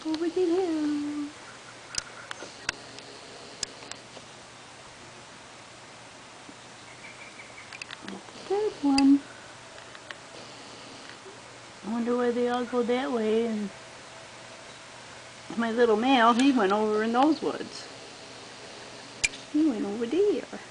over the hill. Third one. I wonder why they all go that way, and my little male, he went over in those woods. He went over there.